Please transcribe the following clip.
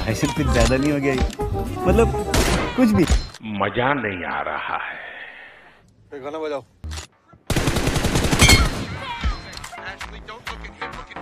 ऐसे कुछ ज्यादा नहीं हो गया ये? मतलब कुछ भी मजा नहीं आ रहा है। गाना बजाओ। Ashley, don't look at him. Look at